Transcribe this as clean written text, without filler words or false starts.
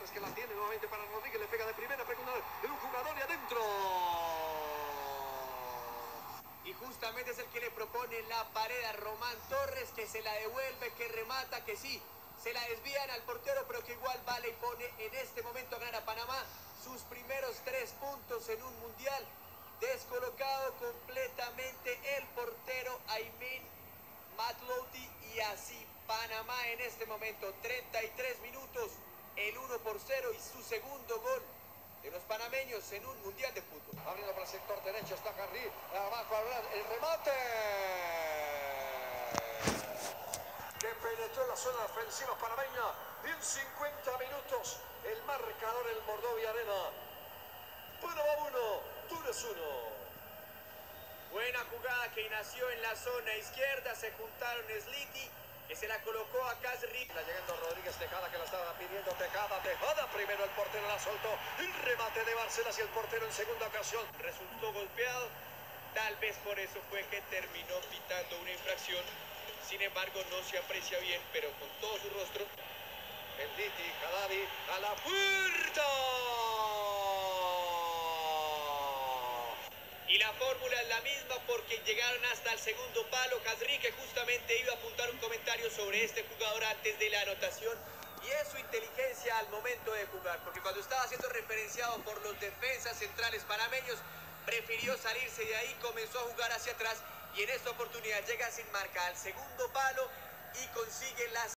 Torres que la tiene nuevamente para Rodríguez, le pega de primera, pega un jugador y adentro. Y justamente es el que le propone la pared a Román Torres, que se la devuelve, que remata, que sí, se la desvían al portero, pero que igual vale y pone en este momento a ganar a Panamá sus primeros 3 puntos en un mundial. Descolocado completamente el portero Aymin Matlouti, y así Panamá en este momento, 33 minutos, el 1-0 y su segundo gol de los panameños en un mundial de fútbol. Abriendo para el sector derecho, está Carri, abajo el remate. Que penetró en la zona ofensiva panameña. Y en 50 minutos, el marcador, el Mordovia Arena. Panamá 1, Túnez 1. Buena jugada que nació en la zona izquierda, se juntaron Sliti, que se la colocó a Casri. La llegando Rodríguez, Tejada, que la estaba pidiendo Tejada, primero el portero la soltó, el remate de Barcenas y el portero en segunda ocasión. Resultó golpeado, tal vez por eso fue que terminó pitando una infracción. Sin embargo, no se aprecia bien, pero con todo su rostro. Benditi, Haddadi, a la puerta. Y la fórmula es la misma porque llegaron hasta el segundo palo. Casri, que justamente iba a apuntar un comentario sobre este jugador antes de la anotación, y es su inteligencia al momento de jugar, porque cuando estaba siendo referenciado por los defensas centrales panameños, prefirió salirse de ahí, comenzó a jugar hacia atrás, y en esta oportunidad llega sin marca al segundo palo y consigue la